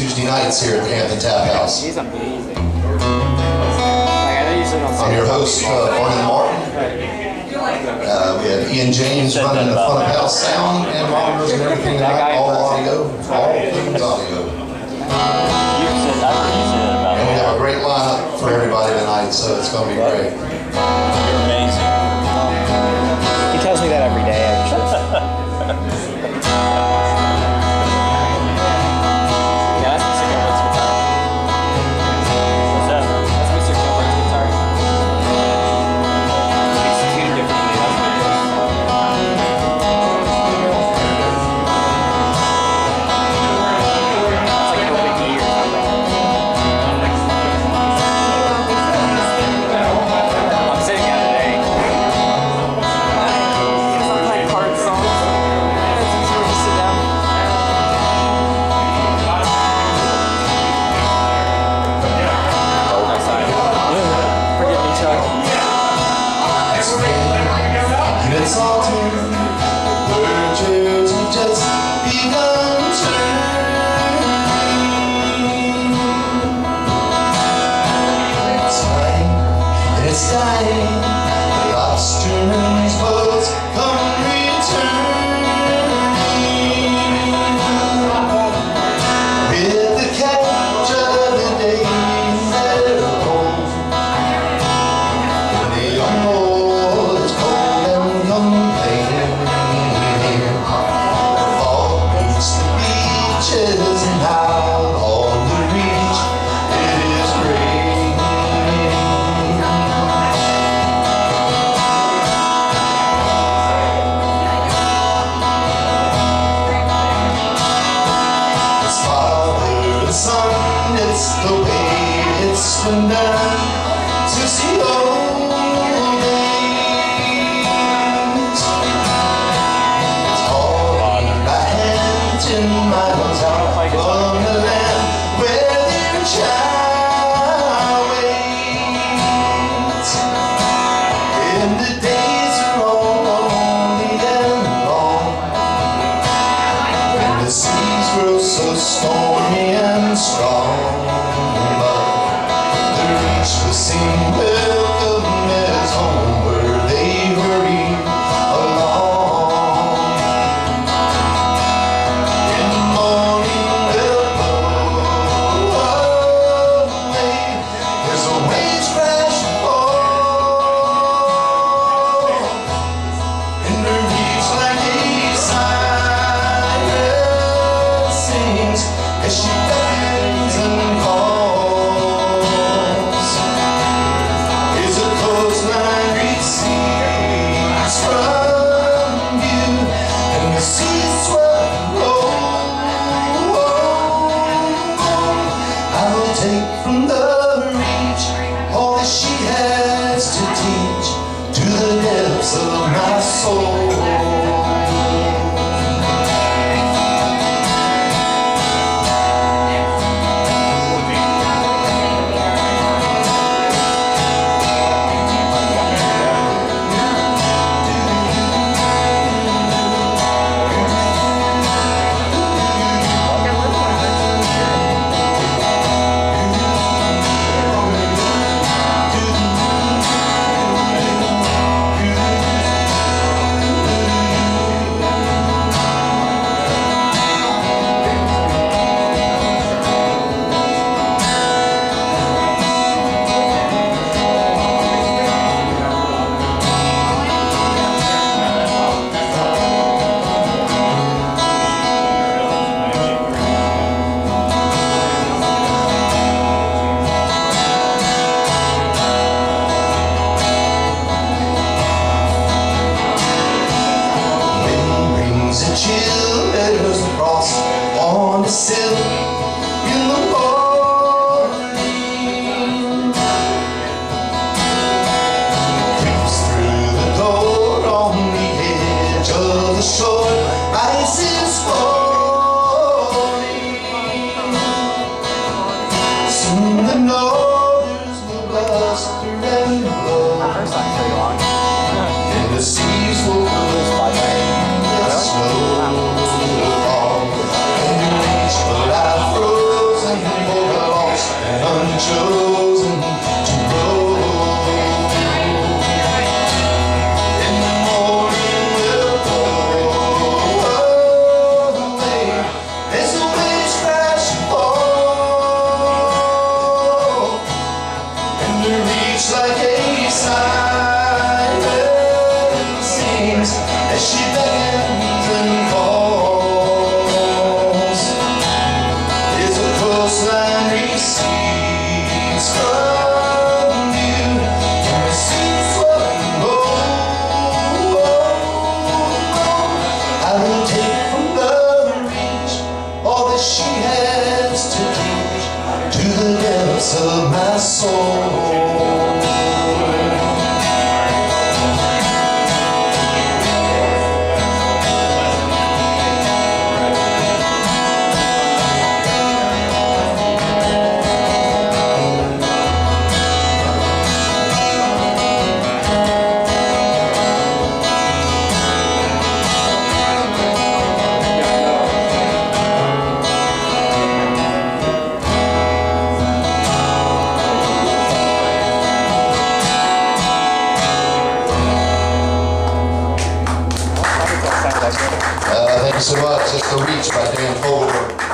Tuesday nights here at the Hampton Tap House. He's amazing. I know you said on I'm your host, Vernon Martin. We have Ian James running the front of house sound and monitors and everything tonight. All audio, all things audio. And we have a great lineup for everybody tonight, so it's going to be great. You're amazing. He tells me that every day, actually. It's autumn, birds have just begun turning. It's time and it's dying, the lobstermen's boats come returning. With the catch of the day in their home, and the young boys and out on the reach, it is great. It's Father and Son, it's the way it's been done to see old days. It's all by hand in my hometown. From the land where their child waits, and the days are all lonely and long, and the seas grow so stormy and strong, but the reach will seem welcome as homeward they hurry along. In the morning there's a waves crash and fall, and the reach like a siren sings as she beckons and calls. Is a coastline recedes from you, and the seas swell and roll. I will take from the all that she has to teach to the depths of my soul. Chill, there's a frost on the sill in the morning. Creeps through the door on the edge of the shore. Ice is falling. Soon the northers will bluster and blow, and the seas will the snow fall, and you reach for life frozen. of my soul. Thank you so much. It's The Reach by Dan Fogelberg.